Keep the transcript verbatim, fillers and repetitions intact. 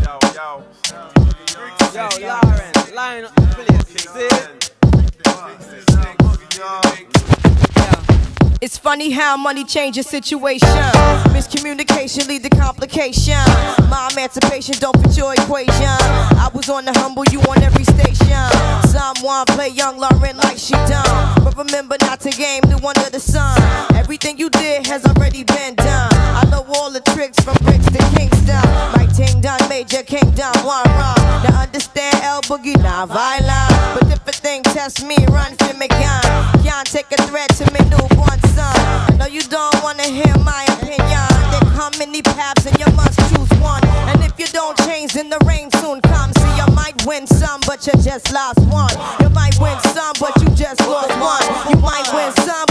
Yo, Lauren, line up the place, see? It's funny how money changes situation. Miscommunication lead to complication. My emancipation don't fit your equation. I was on the humble, you on every station. Someone play young Lauren like she done, but remember not to game new under the sun. Everything you did has already been done. I know all the tricks from bricks to Kingston. My ting done, Major Kingdom, one wrong. Now understand L Boogie, not violent, but if a thing test me, run for me gun. Can't take a threat to me newborn son. I know you don't wanna hear my opinion. There come many paths and you must choose one. And if you don't change, then the rain soon comes. See, you might win some, but you just lost one. You might win some, but you just lost one. You might win some,